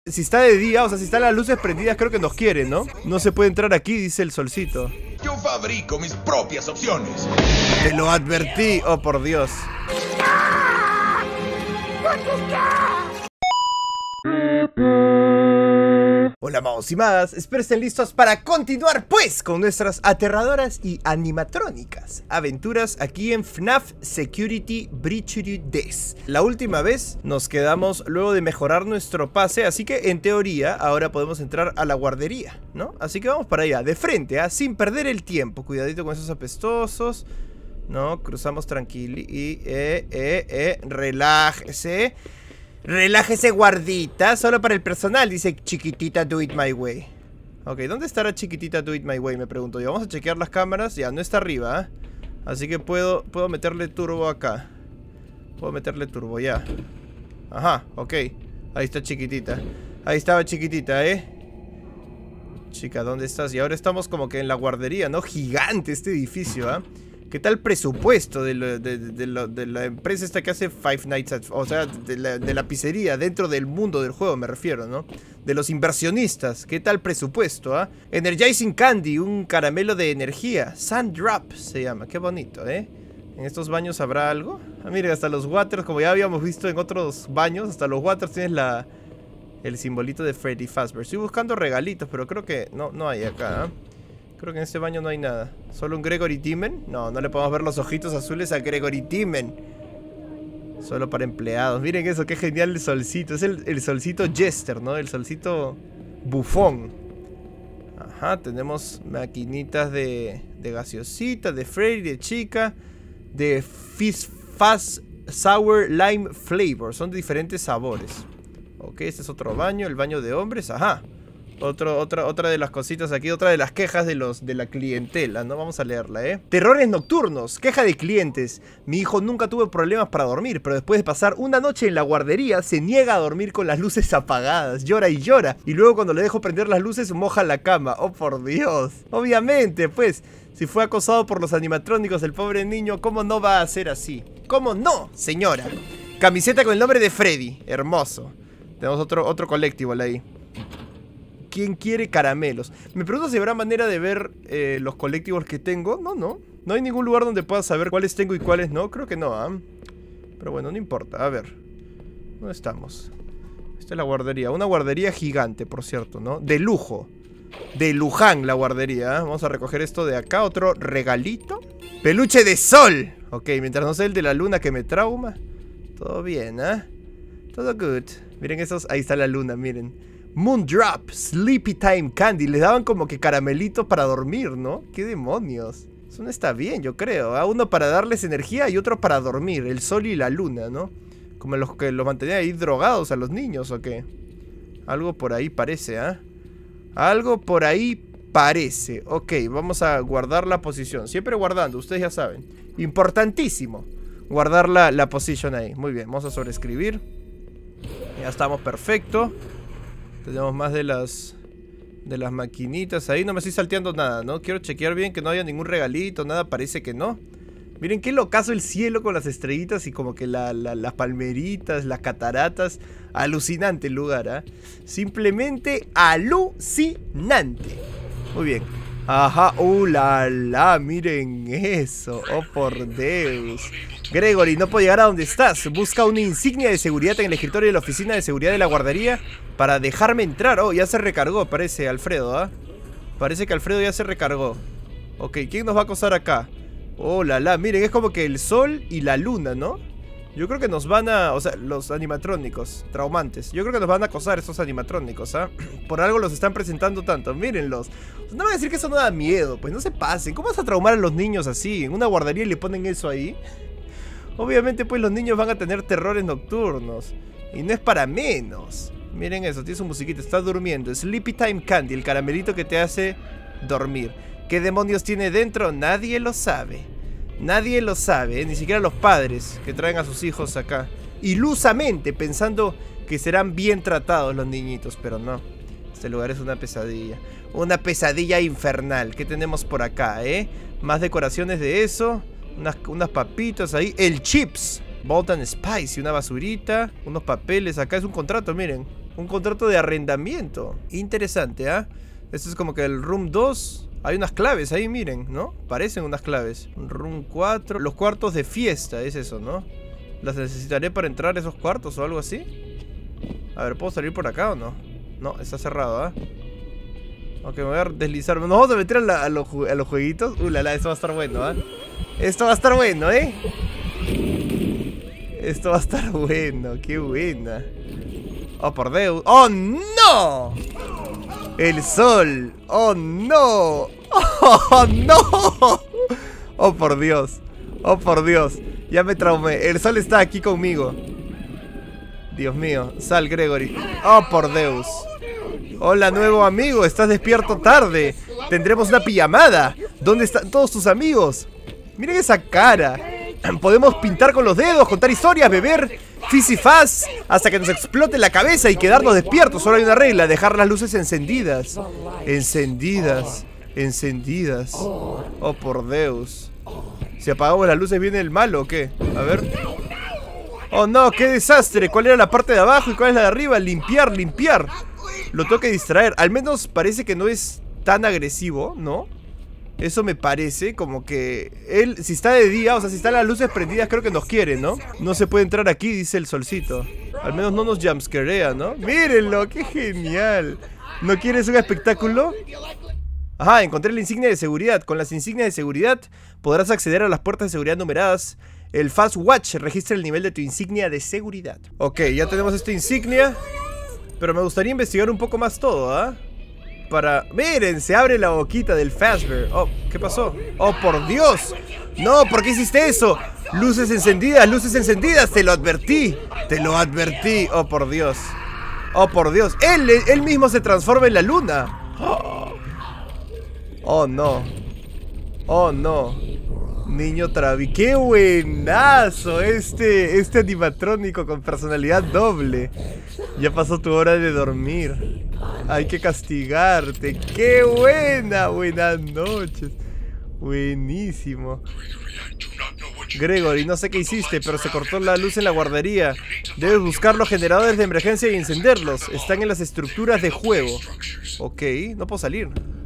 Si está de día, o sea, si están las luces prendidas, creo que nos quieren, ¿no? No se puede entrar aquí, dice el solcito. Yo fabrico mis propias opciones. Te lo advertí, oh por Dios. Hola magos y magas, espero estén listos para continuar pues con nuestras aterradoras y animatrónicas aventuras aquí en FNAF Security Breach Des. La última vez nos quedamos luego de mejorar nuestro pase, así que en teoría ahora podemos entrar a la guardería, ¿no? Así que vamos para allá, de frente, sin perder el tiempo. Cuidadito con esos apestosos. No, cruzamos tranquilo y relájese. Relájese, guardita, solo para el personal, dice chiquitita do it my way. Ok, ¿dónde estará chiquitita do it my way? Me pregunto yo. Vamos a chequear las cámaras. Ya, no está arriba, ¿eh? Así que puedo meterle turbo acá. Puedo meterle turbo, ya. Ajá, ok. Ahí está chiquitita. Ahí estaba chiquitita, Chica, ¿dónde estás? Y ahora estamos como que en la guardería, ¿no? Gigante este edificio, ¿eh? ¿Qué tal presupuesto de la empresa esta que hace Five Nights at... O sea, de la pizzería, dentro del mundo del juego me refiero, ¿no? De los inversionistas. ¿Qué tal presupuesto, Energizing Candy, un caramelo de energía. Sun Drop se llama, qué bonito, ¿En estos baños habrá algo? Miren, hasta los waters, como ya habíamos visto en otros baños, hasta los waters tienes el simbolito de Freddy Fazbear. Estoy buscando regalitos, pero creo que no hay acá, Creo que en este baño no hay nada. ¿Solo un Gregory Demon? No, no le podemos ver los ojitos azules a Gregory Demon. Solo para empleados. Miren eso, qué genial el solcito. Es el solcito Jester, ¿no? El solcito bufón. Ajá, tenemos maquinitas de gaseosita, de Freddy, de chica, de Fizz Fuzz Sour Lime Flavor. Son de diferentes sabores. Ok, este es otro baño, el baño de hombres. Ajá. Otra de las cositas aquí, otra de las quejas de la clientela, ¿no? Vamos a leerla, Terrores nocturnos, queja de clientes. Mi hijo nunca tuvo problemas para dormir, pero después de pasar una noche en la guardería, se niega a dormir con las luces apagadas, llora y llora. Y luego cuando le dejo prender las luces, moja la cama. Oh, por Dios. Obviamente, pues, si fue acosado por los animatrónicos el pobre niño, ¿cómo no va a ser así? ¿Cómo no, señora? Camiseta con el nombre de Freddy, hermoso. Tenemos otro colectivo ahí. ¿Quién quiere caramelos? Me pregunto si habrá manera de ver los colectivos que tengo. No hay ningún lugar donde pueda saber cuáles tengo y cuáles no. Creo que no, Pero bueno, no importa. A ver, ¿dónde estamos? Esta es la guardería. Una guardería gigante, por cierto, ¿no? De lujo. De Luján la guardería, Vamos a recoger esto de acá. Otro regalito. Peluche de sol. Ok, mientras no sea el de la luna que me trauma. Todo bien, Todo good. Miren esos. Ahí está la luna, miren. Moondrop, Sleepy Time Candy. Les daban como que caramelitos para dormir, ¿no? ¿Qué demonios? Eso no está bien, yo creo, Uno para darles energía y otro para dormir. El sol y la luna, ¿no? Como los que los mantenían ahí drogados a los niños, ¿o qué? Algo por ahí parece, Algo por ahí parece. Ok, vamos a guardar la posición. Siempre guardando, ustedes ya saben. Importantísimo guardar la posición ahí. Muy bien, vamos a sobreescribir. Ya estamos, perfecto. Tenemos más de las maquinitas ahí. No me estoy salteando nada, ¿no? Quiero chequear bien que no haya ningún regalito, nada, parece que no. Miren qué locazo el cielo con las estrellitas y como que las palmeritas, las cataratas. Alucinante el lugar, Simplemente alucinante. Muy bien. Ajá, la, miren eso. Oh, por Dios. Gregory, no puedo llegar a donde estás. Busca una insignia de seguridad en el escritorio de la oficina de seguridad de la guardería para dejarme entrar. Oh, ya se recargó, parece, Alfredo, Parece que Alfredo ya se recargó. Ok, ¿quién nos va a acosar acá? Oh, la, miren, es como que el sol y la luna, ¿no? Yo creo que nos van a... O sea, los animatrónicos traumantes. Yo creo que nos van a acosar estos animatrónicos, Por algo los están presentando tanto. Mírenlos. No van a decir que eso no da miedo. Pues no se pasen. ¿Cómo vas a traumar a los niños así? En una guardería y le ponen eso ahí. Obviamente, pues los niños van a tener terrores nocturnos. Y no es para menos. Miren eso, tiene su musiquita. Está durmiendo. Sleepy Time Candy, el caramelito que te hace dormir. ¿Qué demonios tiene dentro? Nadie lo sabe. Nadie lo sabe, ni siquiera los padres que traen a sus hijos acá ilusamente, pensando que serán bien tratados los niñitos, pero no. Este lugar es una pesadilla. Una pesadilla infernal. ¿Qué tenemos por acá, Más decoraciones de eso. Unas papitas ahí. El Chips Bolt and Spice y una basurita. Unos papeles. Acá es un contrato, miren. Un contrato de arrendamiento. Interesante, ¿ah? Esto es como que el room 2. Hay unas claves ahí, miren, ¿no? Parecen unas claves. Room 4. Los cuartos de fiesta, es eso, ¿no? ¿Las necesitaré para entrar a esos cuartos o algo así? A ver, ¿puedo salir por acá o no? No, está cerrado, ¿ah? Ok, me voy a deslizar. Nos vamos a meter a los jueguitos. La, esto va a estar bueno, ¿ah? Esto va a estar bueno, ¿eh? Esto va a estar bueno, qué buena. Oh, por Dios. ¡Oh, no! El sol. ¡Oh, no! ¡Oh, no! ¡Oh, por Dios! ¡Oh, por Dios! Ya me traumé. El sol está aquí conmigo. Dios mío. Sal, Gregory. ¡Oh, por Dios! Hola, nuevo amigo. Estás despierto tarde. Tendremos una pijamada. ¿Dónde están todos tus amigos? Miren esa cara. Podemos pintar con los dedos, contar historias, beber fisifaz hasta que nos explote la cabeza y quedarnos despiertos. Solo hay una regla: dejar las luces encendidas. Encendidas. Encendidas. Oh, por Dios. Si apagamos las luces, ¿viene el malo o qué? A ver. Oh, no, qué desastre. ¿Cuál era la parte de abajo y cuál es la de arriba? Limpiar, limpiar. Lo tengo que distraer. Al menos parece que no es tan agresivo, ¿no? Eso me parece como que él, si está de día, o sea, si están las luces prendidas, creo que nos quiere, ¿no? No se puede entrar aquí, dice el solcito. Al menos no nos jumpscarea, ¿no? Mírenlo, qué genial. ¿No quieres un espectáculo? Ajá, encontré la insignia de seguridad. Con las insignias de seguridad podrás acceder a las puertas de seguridad numeradas. El Fast Watch registra el nivel de tu insignia de seguridad. Ok, ya tenemos esta insignia. Pero me gustaría investigar un poco más todo, ¿ah? Miren, se abre la boquita del Fazbear. Oh, ¿qué pasó? Oh, por Dios. No, ¿por qué hiciste eso? Luces encendidas, te lo advertí. Te lo advertí. Oh, por Dios. Oh, por Dios. Él mismo se transforma en la luna. Oh, no. Oh, no. Niño Travi. ¡Qué buenazo! Este animatrónico con personalidad doble. Ya pasó tu hora de dormir. Hay que castigarte. ¡Qué buena! Buenas noches. Buenísimo. Gregory, no sé qué hiciste, pero se cortó la luz en la guardería. Debes buscar los generadores de emergencia y encenderlos. Están en las estructuras de juego. Ok, no puedo salir.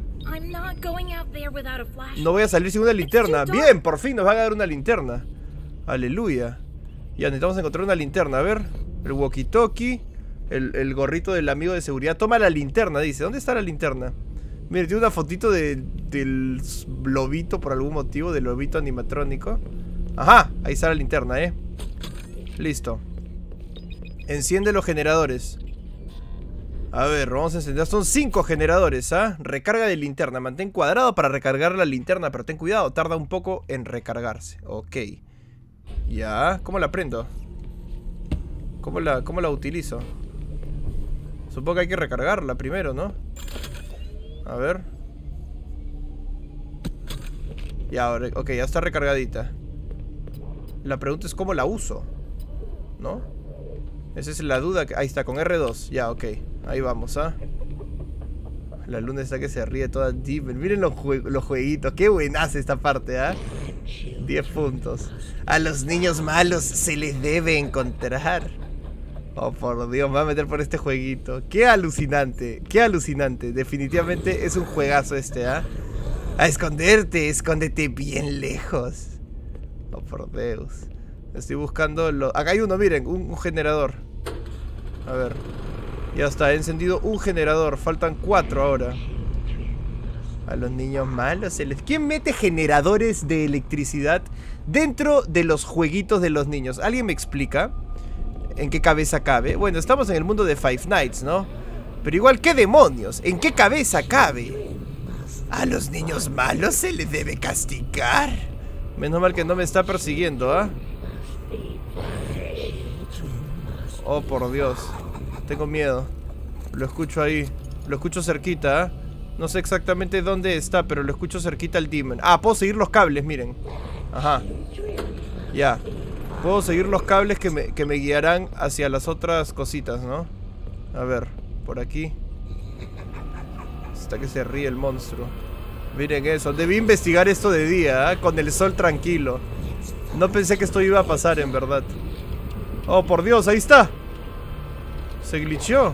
No voy a salir sin una linterna. Bien, por fin nos van a dar una linterna. Aleluya. Ya, necesitamos encontrar una linterna. A ver, el walkie-talkie. El gorrito del amigo de seguridad. Toma la linterna, dice. ¿Dónde está la linterna? Mire, tiene una fotito del lobito por algún motivo. Del lobito animatrónico. Ajá, ahí está la linterna, Listo. Enciende los generadores. A ver, vamos a encender. Son 5 generadores, ¿ah? Recarga de linterna. Mantén cuadrado para recargar la linterna, pero ten cuidado, tarda un poco en recargarse. Ok. Ya, ¿cómo la prendo? ¿Cómo la utilizo? Supongo que hay que recargarla primero, ¿no? A ver. Ya, ok, ya está recargadita. La pregunta es cómo la uso, ¿no? Esa es la duda. Ahí está, con R2. Ya, ok. Ahí vamos, ¿ah? La luna está que se ríe toda deep. Miren los jueguitos. Qué buenaza esta parte, ¿ah? 10 puntos. A los niños malos se les debe encontrar. Oh, por Dios, me voy a meter por este jueguito. Qué alucinante. Qué alucinante. Definitivamente es un juegazo este, ¿ah? A esconderte. Escóndete bien lejos. Oh, por Dios. Estoy buscando acá hay uno, miren, un generador. A ver. Ya está, he encendido un generador. Faltan 4 ahora. A los niños malos se les... ¿Quién mete generadores de electricidad dentro de los jueguitos de los niños? ¿Alguien me explica? ¿En qué cabeza cabe? Bueno, estamos en el mundo de Five Nights, ¿no? Pero igual, ¿qué demonios? ¿En qué cabeza cabe? A los niños malos se les debe castigar. Menos mal que no me está persiguiendo, ¿ah? Oh, por Dios. Tengo miedo. Lo escucho ahí. Lo escucho cerquita, ¿eh? No sé exactamente dónde está, pero lo escucho cerquita al demon. Ah, puedo seguir los cables, miren. Ajá. Ya. Puedo seguir los cables que me guiarán hacia las otras cositas, ¿no? A ver, por aquí. Hasta que se ríe el monstruo. Miren eso. Debí investigar esto de día, ¿eh? Con el sol tranquilo. No pensé que esto iba a pasar, en verdad. Oh, por Dios, ahí está. Se glitchó.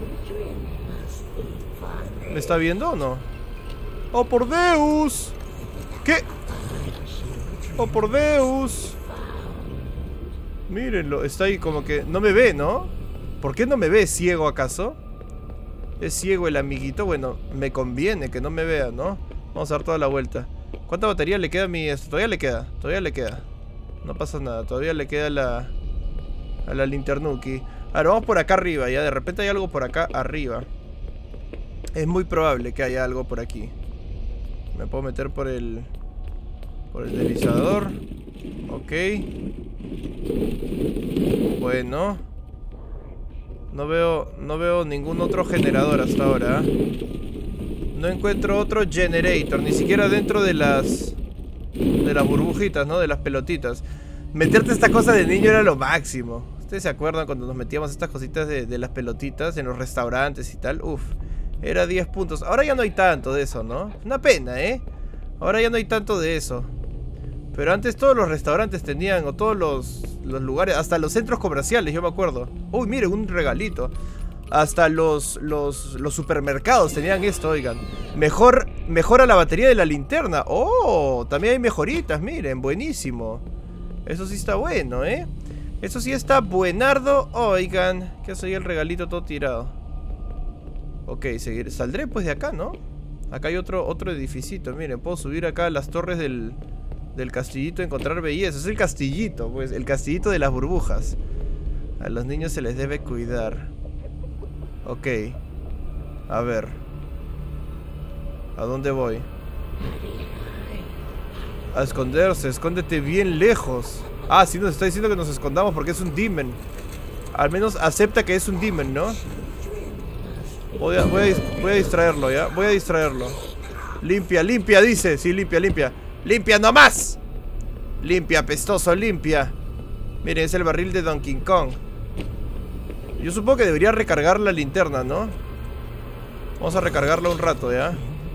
¿Me está viendo o no? ¡Oh, por Deus! ¿Qué? ¡Oh, por Deus! Mírenlo, está ahí como que... No me ve, ¿no? ¿Por qué no me ve? ¿Es ciego acaso? ¿Es ciego el amiguito? Bueno, me conviene que no me vea, ¿no? Vamos a dar toda la vuelta. ¿Cuánta batería le queda a mi... Todavía le queda, todavía le queda. No pasa nada, todavía le queda a la linternuki. Ahora vamos por acá arriba, ya de repente hay algo por acá arriba. Es muy probable que haya algo por aquí. Me puedo meter por el deslizador. Ok. Bueno. No veo ningún otro generador hasta ahora. No encuentro otro generator, ni siquiera dentro de las burbujitas, ¿no? De las pelotitas. Meterte esta cosa de niño era lo máximo. ¿Ustedes se acuerdan cuando nos metíamos estas cositas de las pelotitas en los restaurantes y tal? Uf, era 10 puntos. Ahora ya no hay tanto de eso, ¿no? Una pena, ¿eh? Ahora ya no hay tanto de eso. Pero antes todos los restaurantes tenían, o todos los lugares, hasta los centros comerciales, yo me acuerdo. Uy, mire, un regalito. Hasta los supermercados tenían esto, oigan. Mejora la batería de la linterna. Oh, también hay mejoritas, miren, buenísimo. Eso sí está bueno, ¿eh? Eso sí está buenardo. Oigan, ¿qué hace ahí el regalito todo tirado? Ok, saldré pues de acá, ¿no? Acá hay otro edificito, miren, puedo subir acá a las torres del castillito, encontrar belleza. Es el castillito, pues, el castillito de las burbujas. A los niños se les debe cuidar. Ok. A ver. ¿A dónde voy? A esconderse, escóndete bien lejos. Ah, sí, nos está diciendo que nos escondamos porque es un demon. Al menos acepta que es un demon, ¿no? Voy a distraerlo, ¿ya? Voy a distraerlo. Limpia, limpia, dice. Sí, limpia, limpia. ¡Limpia nomás! Limpia, apestoso, limpia. Miren, es el barril de Donkey Kong. Yo supongo que debería recargar la linterna, ¿no? Vamos a recargarla un rato, ¿ya?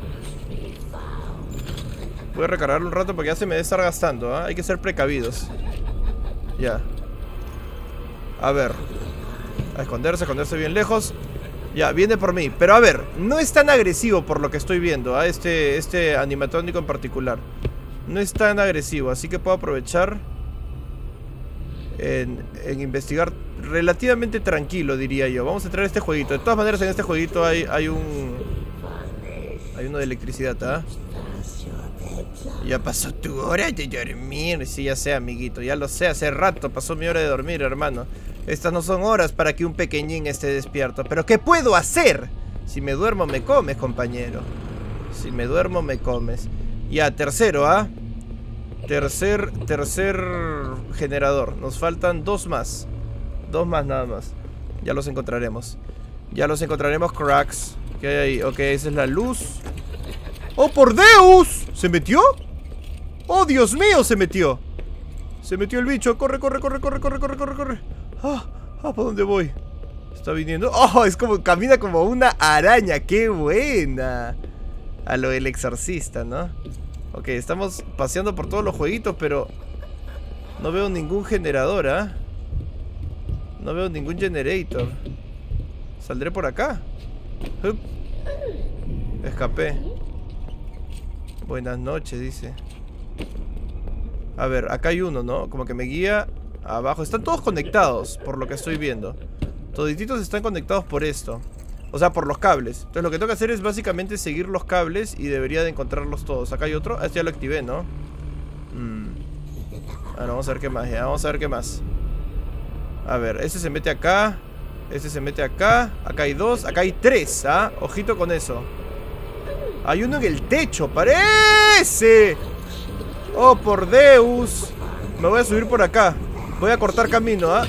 Voy a recargarlo un rato porque ya se me debe estar gastando, ¿eh? Hay que ser precavidos. Ya. A ver. A esconderse bien lejos. Ya, viene por mí. Pero a ver, no es tan agresivo por lo que estoy viendo, ¿eh? Este animatrónico en particular. No es tan agresivo, así que puedo aprovechar en investigar relativamente tranquilo, diría yo. Vamos a entrar a este jueguito. De todas maneras, en este jueguito hay uno de electricidad, ¿ah? Ya pasó tu hora de dormir. Sí, ya sé, amiguito, ya lo sé. Hace rato pasó mi hora de dormir, hermano. Estas no son horas para que un pequeñín esté despierto. ¿Pero qué puedo hacer? Si me duermo me comes, compañero. Si me duermo me comes. Ya, tercero, ¿ah? Tercer generador. Nos faltan dos más. Dos más nada más. Ya los encontraremos. Ya los encontraremos, cracks. ¿Qué hay ahí? Ok, esa es la luz. ¡Oh, por Deus! ¿Se metió? ¡Oh, Dios mío! Se metió. Se metió el bicho. Corre, corre, corre, corre, corre, corre, corre, corre. ¿Para dónde voy? Está viniendo. ¡Oh! Es como, camina como una araña. ¡Qué buena! A lo del exorcista, ¿no? Ok, estamos paseando por todos los jueguitos, pero no veo ningún generador, ¿ah? No veo ningún generator. ¿Saldré por acá? ¡Hup! Escapé. Buenas noches, dice. A ver, acá hay uno, ¿no? Como que me guía abajo. Están todos conectados, por lo que estoy viendo. Todititos están conectados por esto. O sea, por los cables. Entonces lo que tengo que hacer es básicamente seguir los cables y debería de encontrarlos todos. Acá hay otro. Este ya lo activé, ¿no? Ahora vamos a ver qué más, ya. Vamos a ver qué más. A ver, este se mete acá. Este se mete acá. Acá hay dos. Acá hay tres, ¿ah? Ojito con eso. Hay uno en el techo, parece. Oh, por Deus. Me voy a subir por acá. Voy a cortar camino, ¿ah?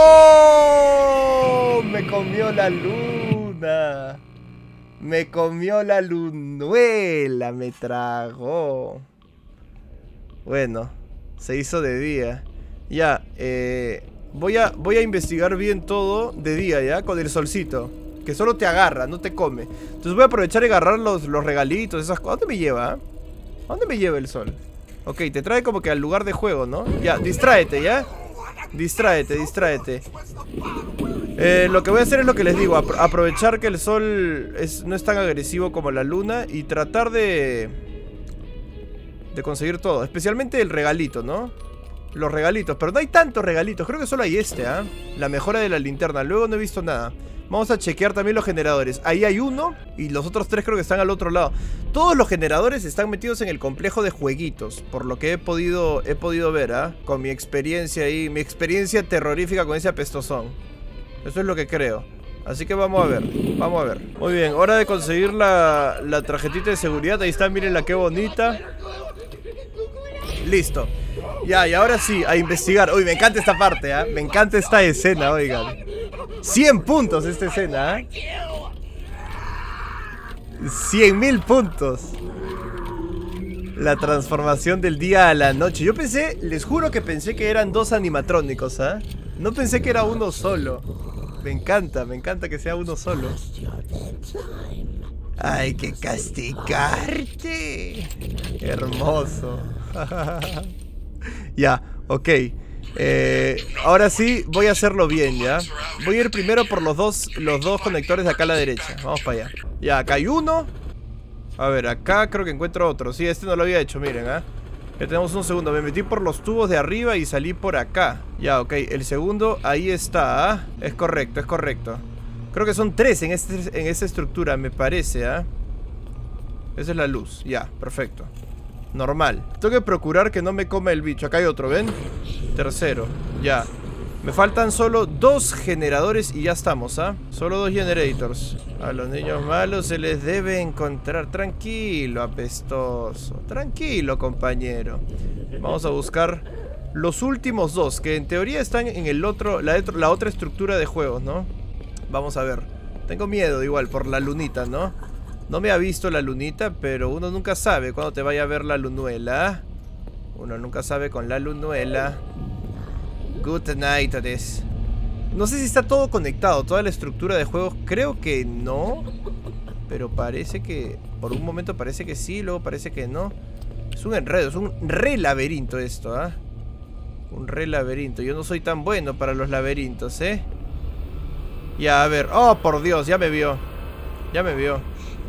¡No! Me comió la luna. Me comió la lunuela. Me tragó. Bueno, se hizo de día. Ya, voy a investigar bien todo de día, ¿ya? Con el solcito. Que solo te agarra, no te come. Entonces voy a aprovechar y agarrar los regalitos, esas cosas. ¿A dónde me lleva? ¿A dónde me lleva el sol? Ok, te trae como que al lugar de juego, ¿no? Ya, distráete, ¿ya? Distráete, distráete. Lo que voy a hacer es lo que les digo, aprovechar que el sol no es tan agresivo como la luna y tratar de conseguir todo, especialmente el regalito, ¿no? Los regalitos, pero no hay tantos regalitos, creo que solo hay este, ¿ah? La mejora de la linterna, luego no he visto nada. Vamos a chequear también los generadores. Ahí hay uno y los otros tres creo que están al otro lado. Todos los generadores están metidos en el complejo de jueguitos, por lo que he podido ver, ¿ah? Con mi experiencia ahí, mi experiencia terrorífica con ese apestosón. Eso es lo que creo. Así que vamos a ver, vamos a ver. Muy bien, hora de conseguir la tarjetita de seguridad. Ahí está, mírenla qué bonita. Listo. Ya, y ahora sí, a investigar. Uy, me encanta esta parte, ¿eh? Me encanta esta escena, oigan. 100 puntos esta escena, ¿eh? 100.000 puntos. La transformación del día a la noche. Yo pensé, les juro que pensé que eran dos animatrónicos, ¿ah? No pensé que era uno solo. Me encanta que sea uno solo. Hay que castigarte. Hermoso. Ya, ok. Ahora sí, voy a hacerlo bien, ¿ya? Voy a ir primero por los dos conectores de acá a la derecha. Vamos para allá. Ya, acá hay uno. A ver, acá creo que encuentro otro. Sí, este no lo había hecho, miren, ¿ah? Ya tenemos un segundo. Me metí por los tubos de arriba y salí por acá. Ya, ok, el segundo ahí está, ¿ah? Es correcto, es correcto. Creo que son 3 en esta estructura, me parece, ¿ah? Esa es la luz, ya, perfecto. Normal. Tengo que procurar que no me coma el bicho. Acá hay otro, ¿ven? Tercero, ya. Me faltan solo 2 generadores y ya estamos, ¿ah? Solo 2 generators. A los niños malos se les debe encontrar. Tranquilo, apestoso. Tranquilo, compañero. Vamos a buscar los últimos 2, que en teoría están en el otro, la otra estructura de juegos, ¿no? Vamos a ver. Tengo miedo igual por la lunita, ¿no? No me ha visto la lunita, pero uno nunca sabe cuando te vaya a ver la lunuela. Uno nunca sabe con la lunuela. Good night, Ades. No sé si está todo conectado, toda la estructura de juegos. Creo que no. Pero parece que... por un momento parece que sí, luego parece que no. Es un enredo, es un re laberinto esto, ¿ah? Un re laberinto. Yo no soy tan bueno para los laberintos, ¿eh? Ya, a ver. Oh, por Dios, ya me vio. Ya me vio.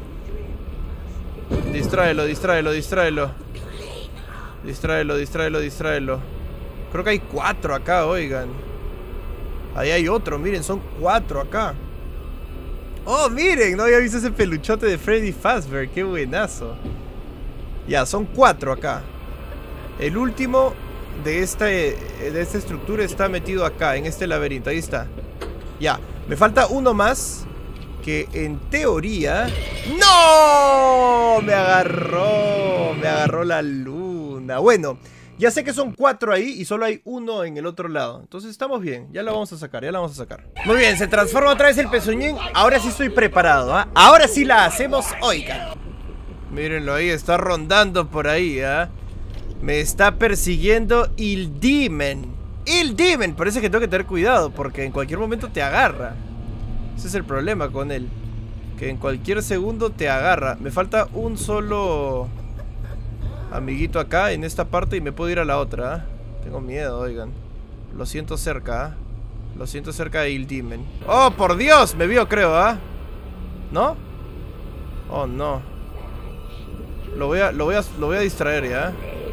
Distráelo, distráelo, distráelo. Distráelo, distráelo, distráelo. Creo que hay 4 acá, oigan. Ahí hay otro, miren, son 4 acá. Oh, miren, no había visto ese peluchote de Freddy Fazbear. Qué buenazo. Ya, son 4 acá. El último de esta estructura está metido acá, en este laberinto. Ahí está. Ya, me falta uno más, que en teoría... ¡No! Me agarró la luna. Bueno, ya sé que son 4 ahí y solo hay uno en el otro lado. Entonces estamos bien, ya la vamos a sacar, ya la vamos a sacar. Muy bien, se transforma otra vez el pezuñín. Ahora sí estoy preparado, ¿ah? Ahora sí la hacemos, oigan. Mírenlo ahí, está rondando por ahí, ¿ah? Me está persiguiendo el Demon. El Demon, parece que tengo que tener cuidado porque en cualquier momento te agarra. Ese es el problema con él, que en cualquier segundo te agarra. Me falta un solo amiguito acá, en esta parte, y me puedo ir a la otra, ¿eh? Tengo miedo, oigan. Lo siento cerca, ¿eh? Lo siento cerca de Il Demon. ¡Oh, por Dios! Me vio, creo, ¿ah? ¿Eh? ¿No? Oh, no. Lo voy a distraer ya.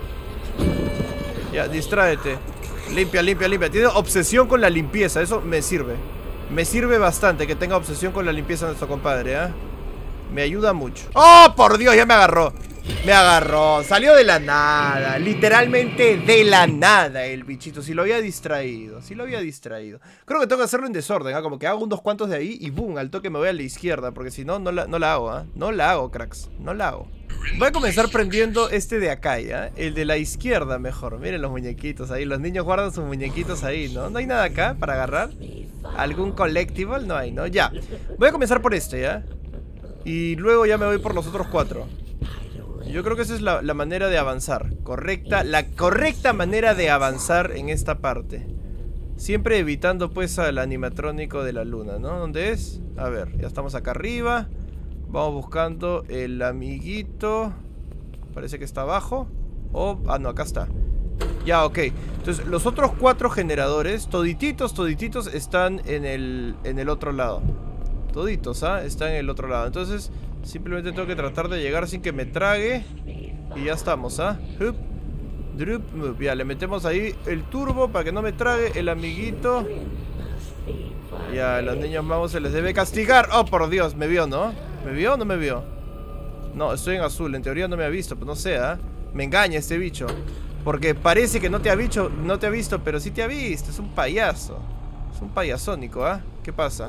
Ya, distráete. Limpia, limpia, limpia. Tiene obsesión con la limpieza, eso me sirve. Me sirve bastante que tenga obsesión con la limpieza nuestro compadre, ¿eh? Me ayuda mucho. ¡Oh, por Dios! Ya me agarró. Me agarró. Salió de la nada. Literalmente de la nada el bichito. Si lo había distraído. Si lo había distraído. Creo que tengo que hacerlo en desorden, ¿eh? Como que hago unos cuantos de ahí y boom, al toque me voy a la izquierda. Porque si no, no la hago, ¿eh? No la hago, cracks. No la hago. Voy a comenzar prendiendo este de acá, ¿ya? El de la izquierda mejor. Miren los muñequitos ahí. Los niños guardan sus muñequitos ahí, ¿no? No hay nada acá para agarrar. ¿Algún collectible? No hay, ¿no? Ya. Voy a comenzar por este, ¿ya? Y luego ya me voy por los otros 4. Yo creo que esa es la manera de avanzar. La correcta manera de avanzar en esta parte. Siempre evitando pues al animatrónico de la luna, ¿no? ¿Dónde es? A ver, ya estamos acá arriba. Vamos buscando el amiguito. Parece que está abajo. Oh, ah, no, acá está. Ya, ok. Entonces, los otros 4 generadores, todititos, están en el otro lado. Toditos, ¿ah? Están en el otro lado. Entonces, simplemente tengo que tratar de llegar sin que me trague. Y ya estamos, ¿ah? Hup, drup, move. Ya, le metemos ahí el turbo para que no me trague el amiguito. Ya, a los niños magos se les debe castigar. Oh, por Dios, me vio, ¿no? ¿Me vio o no me vio? No, estoy en azul, en teoría no me ha visto, pero no sé, ¿ah? Me engaña este bicho. Porque parece que no te ha visto, pero sí te ha visto. Es un payaso. Es un payasónico, ¿ah? ¿Qué pasa?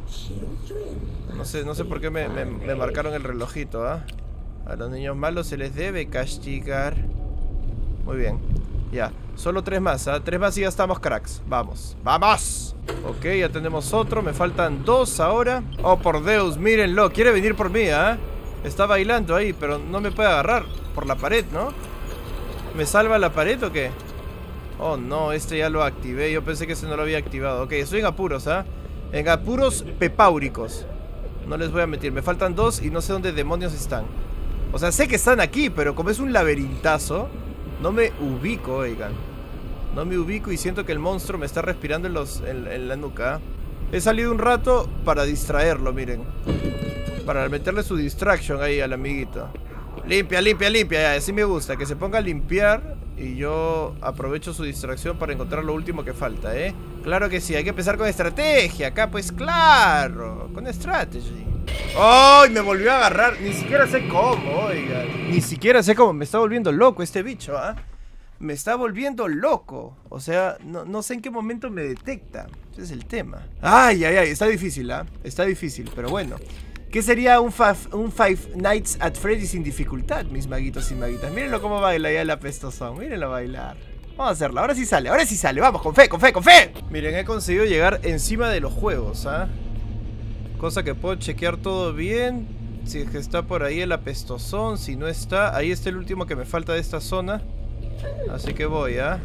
No sé por qué me marcaron el relojito, ¿ah? A los niños malos se les debe castigar. Muy bien. Ya, solo 3 más, ¿ah? 3 más y ya estamos cracks. Vamos, ¡vamos! Ok, ya tenemos otro, me faltan 2 ahora. Oh, por Dios, mírenlo, quiere venir por mí, ¿ah? Está bailando ahí, pero no me puede agarrar por la pared, ¿no? ¿Me salva la pared o qué? Oh, no, este ya lo activé. Yo pensé que ese no lo había activado. Ok, estoy en apuros, ¿ah? En apuros pepáuricos. No les voy a mentir, me faltan 2 y no sé dónde demonios están. O sea, sé que están aquí, pero como es un laberintazo, no me ubico, oigan. No me ubico y siento que el monstruo me está respirando en la nuca. He salido un rato para distraerlo, miren. Para meterle su distraction ahí al amiguito. Limpia, limpia, limpia. Así me gusta, que se ponga a limpiar. Y yo aprovecho su distracción para encontrar lo último que falta, ¿eh? Claro que sí, hay que empezar con estrategia. Acá, pues claro, con strategy. ¡Ay! Me volvió a agarrar. Ni siquiera sé cómo, oigan. Ni siquiera sé cómo. Me está volviendo loco este bicho, ¿ah? Me está volviendo loco. O sea, no sé en qué momento me detecta. Ese es el tema. Ay, ay, ay, está difícil, ¿ah? Está difícil, pero bueno. ¿Qué sería un Five Nights at Freddy's sin dificultad, mis maguitos y maguitas? Mírenlo cómo baila ya el apestosón. Mírenlo bailar. Vamos a hacerlo. Ahora sí sale, ahora sí sale. Vamos, con fe, con fe, con fe. Miren, he conseguido llegar encima de los juegos, ¿ah? Cosa que puedo chequear todo bien. Si es que está por ahí el apestosón. Si no está, ahí está el último que me falta de esta zona. Así que voy, ¿ah?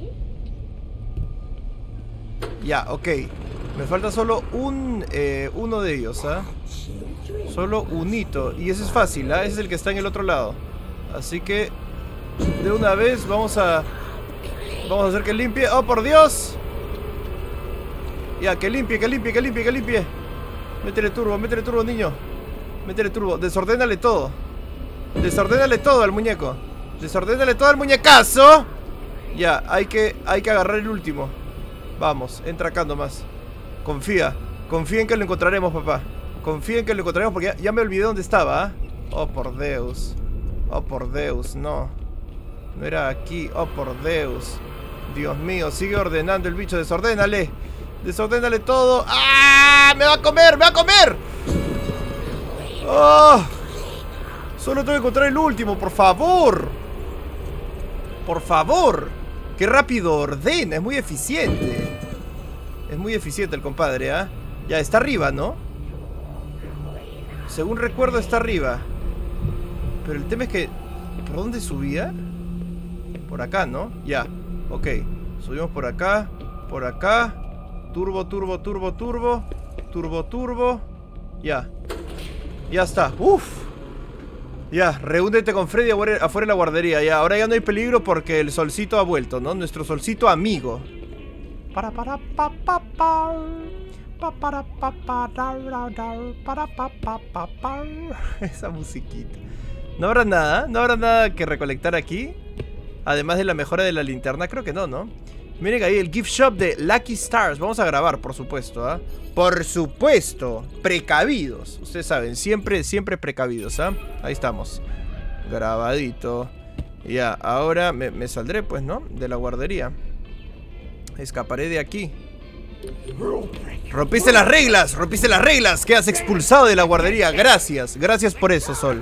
Ya, ok. Me falta solo uno de ellos, ¿ah? Solo unito. Y ese es fácil, ¿ah? Ese es el que está en el otro lado. Así que de una vez vamos a hacer que limpie. ¡Oh, por Dios! Ya, que limpie, que limpie, que limpie, que limpie. Métele turbo, niño. Métele turbo. Desordénale todo. Desordénale todo al muñeco. Desordénale todo al muñecazo. Ya, hay que agarrar el último. Vamos, entra acá nomás. Confía en que lo encontraremos, papá. Confía en que lo encontraremos porque ya me olvidé dónde estaba, ¿eh? Oh, por Deus. Oh, por Deus, no. No era aquí, oh, por Deus. Dios mío, sigue ordenando el bicho, desordénale. Desordénale todo. ¡Ah! ¡Me va a comer! ¡Me va a comer! ¡Oh! Solo tengo que encontrar el último, por favor. Por favor. Qué rápido ordena, es muy eficiente. Es muy eficiente el compadre, ¿ah? Ya, está arriba, ¿no? Según recuerdo está arriba. Pero el tema es que... ¿por dónde subía? Por acá, ¿no? Ya, ok. Subimos por acá. Por acá. Turbo, turbo, turbo, turbo. Turbo, turbo. Ya. Ya está. Uf. Ya, reúnete con Freddy afuera de la guardería. Ya, ahora ya no hay peligro porque el solcito ha vuelto, ¿no? Nuestro solcito amigo. Esa musiquita. No habrá nada que recolectar aquí. Además de la mejora de la linterna, creo que no, ¿no? Miren ahí el gift shop de Lucky Stars. Vamos a grabar, por supuesto, ¿ah? Por supuesto, precavidos. Ustedes saben, siempre precavidos, ¿ah? Ahí estamos. Grabadito. Ya, ahora me saldré, pues, ¿no? De la guardería. Escaparé de aquí. Rompiste las reglas, quedas expulsado de la guardería. Gracias por eso, Sol.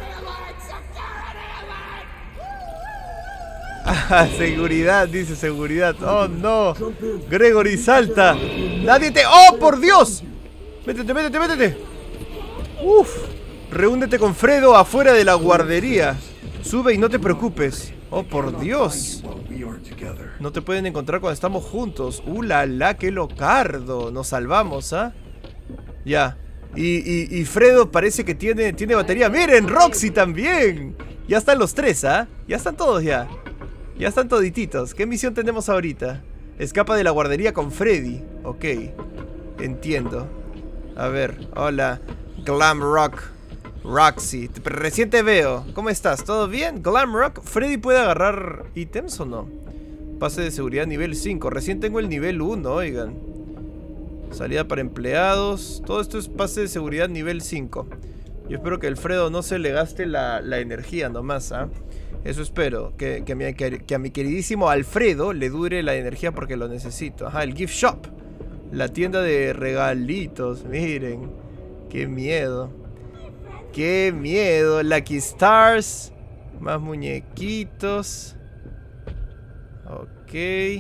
Ah, seguridad, dice seguridad. Oh, no. Gregory, salta. Nadie te... ¡Oh, por Dios! Métete. Uf. Reúnete con Fredo afuera de la guardería. Sube y no te preocupes. Oh, por Dios. No te pueden encontrar cuando estamos juntos. La, qué locardo. Nos salvamos, ¿ah? Ya. Y Fredo parece que tiene batería. Miren, Roxy también. Ya están los 3, ¿ah? Ya están todos ya. Ya están todititos. ¿Qué misión tenemos ahorita? Escapa de la guardería con Freddy. Ok. Entiendo. A ver, hola. Glam Rock. Roxy. Recién te veo. ¿Cómo estás? ¿Todo bien? Glam Rock. ¿Freddy puede agarrar ítems o no? Pase de seguridad nivel 5. Recién tengo el nivel 1, oigan. Salida para empleados. Todo esto es pase de seguridad nivel 5. Yo espero que Alfredo no se le gaste la energía nomás, ¿ah? Eso espero, que a mi queridísimo Alfredo le dure la energía porque lo necesito. Ajá, el gift shop. La tienda de regalitos, miren. Qué miedo. Qué miedo. Lucky Stars. Más muñequitos. Ok.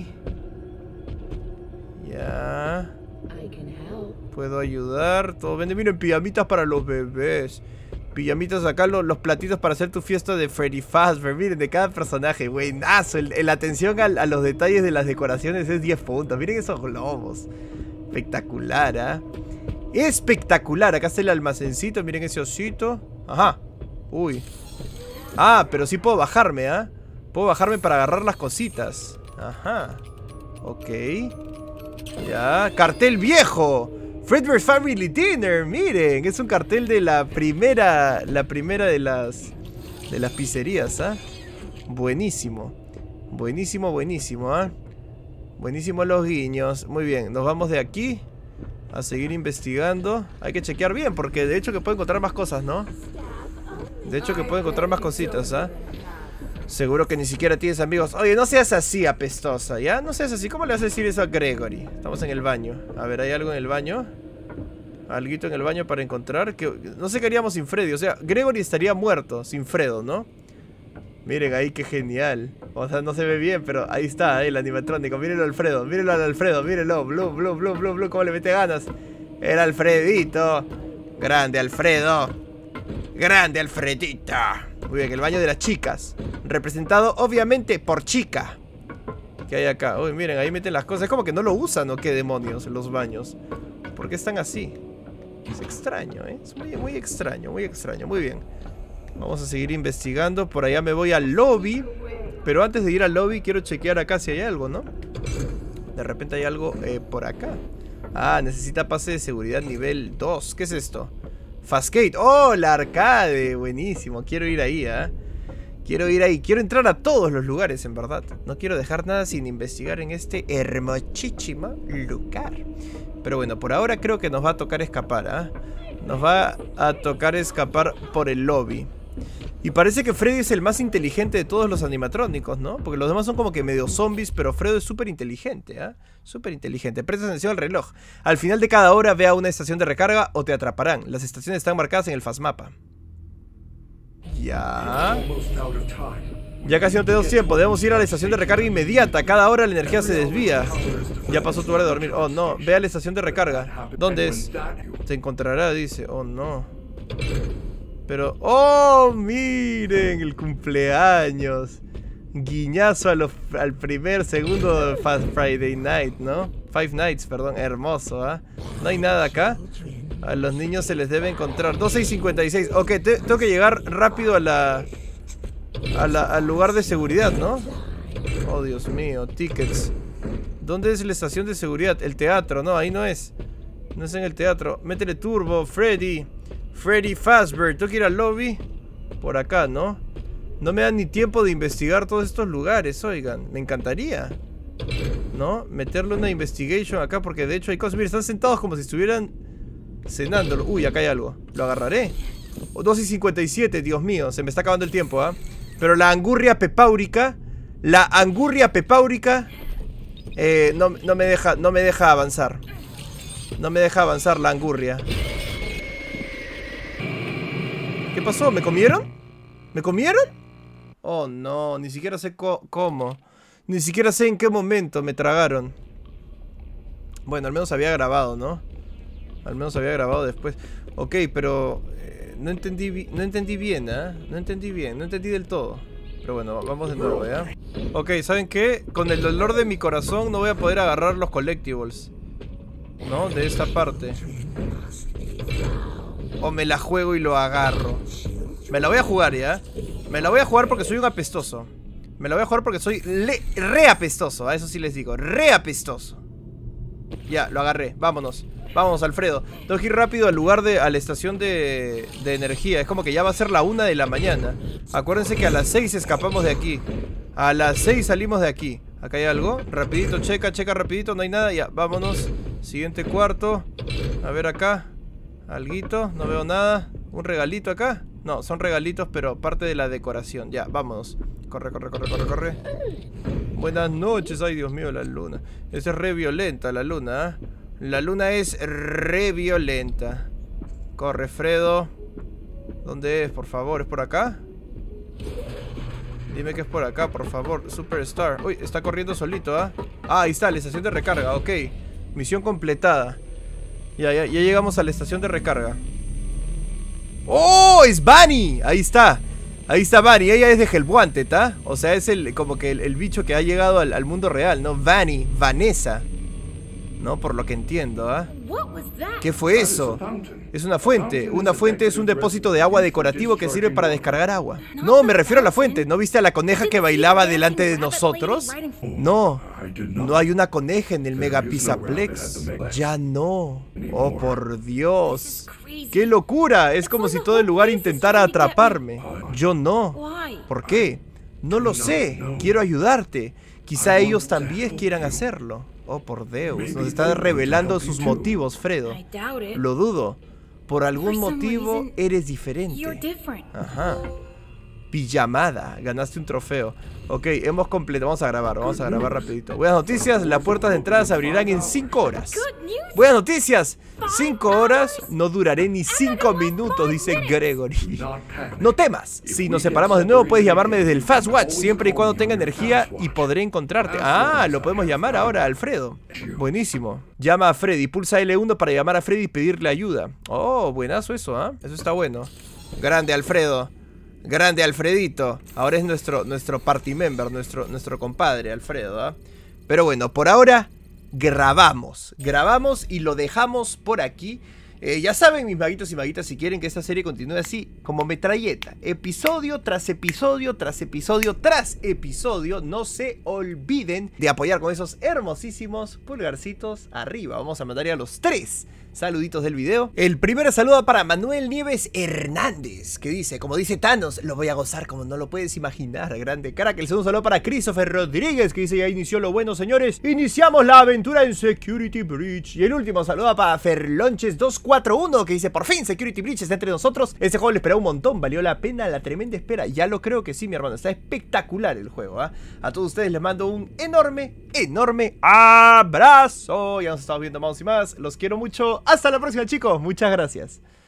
Ya. Puedo ayudar. Todo vende. Miren, pijamitas para los bebés. Pijamitas acá, los platitos para hacer tu fiesta de Freddy Fazbear. Miren, de cada personaje, buenazo. La atención a los detalles de las decoraciones es 10 puntos. Miren esos globos. Espectacular, ¿ah? Espectacular. Acá está el almacencito. Miren ese osito. Ajá. Uy. Ah, pero sí puedo bajarme, ¿ah? Puedo bajarme para agarrar las cositas. Ajá. Ok. Ya. Cartel viejo. Fredbear's Family Dinner, miren, es un cartel de la primera de las pizzerías, ¿ah? Buenísimo. Buenísimo, buenísimo, ¿ah? Buenísimo los guiños. Muy bien, nos vamos de aquí a seguir investigando. Hay que chequear bien, porque de hecho que puedo encontrar más cosas, ¿no? De hecho que puedo encontrar más cositas, ¿ah? Seguro que ni siquiera tienes amigos. Oye, no seas así, apestosa, ¿ya? No seas así. ¿Cómo le vas a decir eso a Gregory? Estamos en el baño. A ver, ¿hay algo en el baño? Alguito en el baño para encontrar. Que no sé qué haríamos sin Freddy. O sea, Gregory estaría muerto sin Fredo, ¿no? Miren ahí, qué genial. O sea, no se ve bien, pero ahí está, el animatrónico. Mírenlo al Alfredo, mírenlo al Alfredo, mírenlo. Blue, blue, blue, blue, blue. ¿Cómo le mete ganas? El Alfredito. Grande Alfredo. Grande Alfredito. Muy bien, el baño de las chicas. Representado obviamente por chica. ¿Qué hay acá? Uy, miren, ahí meten las cosas. Es como que no lo usan, ¿o qué demonios? Los baños. ¿Por qué están así? Es extraño, ¿eh? Es muy, muy extraño, muy extraño. Muy bien. Vamos a seguir investigando. Por allá me voy al lobby. Pero antes de ir al lobby quiero chequear acá si hay algo, ¿no? De repente hay algo por acá. Ah, necesita pase de seguridad nivel 2. ¿Qué es esto? Fastgate. ¡Oh, la arcade! Buenísimo. Quiero ir ahí, ¿eh? Quiero ir ahí. Quiero entrar a todos los lugares, en verdad. No quiero dejar nada sin investigar en este hermosísimo lugar. Pero bueno, por ahora creo que nos va a tocar escapar, ¿eh? Nos va a tocar escapar por el lobby. Y parece que Freddy es el más inteligente de todos los animatrónicos, ¿no? Porque los demás son como que medio zombies, pero Freddy es súper inteligente, ¿eh? Súper inteligente. Presta atención al reloj. Al final de cada hora ve a una estación de recarga o te atraparán. Las estaciones están marcadas en el Fastmapa. Ya. Ya casi no tenemos tiempo. Debemos ir a la estación de recarga inmediata. Cada hora la energía se desvía. Ya pasó tu hora de dormir. Oh, no. Ve a la estación de recarga. ¿Dónde es? Se encontrará, dice. Oh, no. Pero... ¡oh, miren! El cumpleaños. Guiñazo al primer segundo Fast Friday Night, ¿no? Five Nights, perdón. Hermoso, ¿ah? No hay nada acá. A los niños se les debe encontrar. 12:56. Ok, tengo que llegar rápido al lugar de seguridad, ¿no? Oh, Dios mío. Tickets. ¿Dónde es la estación de seguridad? El teatro. No, ahí no es. No es en el teatro. Métele turbo, Freddy. Freddy Fazbear. Tengo que ir al lobby. Por acá, ¿no? No me dan ni tiempo de investigar todos estos lugares, oigan. Me encantaría, ¿no? Meterle una investigation acá, porque de hecho hay cosas. Miren, están sentados como si estuvieran cenándolo. Uy, acá hay algo. Lo agarraré. 2:57, Dios mío. Se me está acabando el tiempo, ¿ah? Pero la angurria pepáurica. La angurria pepáurica no me deja avanzar. No me deja avanzar la angurria. ¿Qué pasó? ¿Me comieron? ¿Me comieron? Oh, no. Ni siquiera sé cómo. Ni siquiera sé en qué momento me tragaron. Bueno, al menos había grabado, ¿no? Al menos había grabado después. Ok, pero... no entendí bien, ¿eh? No entendí bien. No entendí del todo. Pero bueno, vamos de nuevo, ¿ya? Ok, ¿saben qué? Con el dolor de mi corazón no voy a poder agarrar los collectibles, ¿no? De esta parte. O me la juego y lo agarro. Me la voy a jugar, ¿ya? Me la voy a jugar porque soy un apestoso. Me lo voy a jugar porque soy re apestoso. A eso sí les digo, re apestoso. Ya, lo agarré, vámonos. Vámonos, Alfredo. Tengo que ir rápido al lugar a la estación de energía. Es como que ya va a ser la 1 de la mañana. Acuérdense que a las 6 escapamos de aquí. A las 6 salimos de aquí. Acá hay algo, rapidito, checa rapidito. No hay nada, ya, vámonos. Siguiente cuarto. A ver acá. Alguito, no veo nada. ¿Un regalito acá? No, son regalitos, pero parte de la decoración. Ya, vámonos. Corre. Buenas noches. Ay, Dios mío, la luna. Es re violenta la luna, ¿eh? La luna es re violenta. Corre, Fredo. ¿Dónde es? Por favor, ¿es por acá? Dime que es por acá, por favor. Superstar. Uy, está corriendo solito, ¿ah? Ah, ahí está, la estación de recarga, ok. Misión completada. Ya llegamos a la estación de recarga. ¡Oh! ¡Es Bunny! Ahí está. Ahí está Bunny. Ella es de Hellwanted, ¿tá? O sea, es como que el bicho que ha llegado al mundo real, ¿no? Bunny, Vanessa. ¿No? Por lo que entiendo, ¿ah? ¿Qué fue eso? Es una fuente. Una fuente es un depósito de agua decorativo que sirve para descargar agua. No, me refiero a la fuente. ¿No viste a la coneja que bailaba delante de nosotros? No. No hay una coneja en el Mega Pizzaplex. Ya no. Oh, por Dios. ¡Qué locura! Es como si todo el lugar intentara atraparme. Yo no. ¿Por qué? No lo sé. Quiero ayudarte. Quizá ellos también quieran hacerlo. Oh, por Dios, nos están revelando sus motivos, Fredo. Lo dudo. Por algún motivo eres diferente. Ajá. Pijamada, ganaste un trofeo. Ok, hemos completado, vamos a grabar rapidito. Buenas noticias, las puertas de entrada se abrirán en 5 horas. Buenas noticias, 5 horas, no duraré ni 5 minutos, dice Gregory. No temas, si nos separamos de nuevo puedes llamarme desde el Fast Watch, siempre y cuando tenga energía y podré encontrarte. Ah, lo podemos llamar ahora, Alfredo. Buenísimo. Llama a Freddy, pulsa L1 para llamar a Freddy y pedirle ayuda. Oh, buenazo eso, ¿ah? Eso está bueno. Grande, Alfredo. Grande Alfredito. Ahora es nuestro party member, nuestro compadre Alfredo, ¿eh? Pero bueno, por ahora grabamos y lo dejamos por aquí. Ya saben, mis maguitos y maguitas, si quieren que esta serie continúe así, como metralleta, episodio tras episodio, tras episodio, tras episodio, no se olviden de apoyar con esos hermosísimos pulgarcitos arriba. Vamos a mandar ya los 3 saluditos del video. El primero saludo para Manuel Nieves Hernández, que dice, como dice Thanos, lo voy a gozar como no lo puedes imaginar, grande crack. El segundo saludo para Christopher Rodríguez, que dice, ya inició lo bueno, señores, iniciamos la aventura en Security Breach. Y el último saludo para Ferlonches241, que dice, por fin Security Breach está entre nosotros. Este juego le esperaba un montón, valió la pena la tremenda espera. Ya lo creo que sí, mi hermano, está espectacular el juego, ¿eh? A todos ustedes les mando un enorme abrazo. Ya nos estamos viendo más y más, los quiero mucho. Hasta la próxima, chicos. Muchas gracias.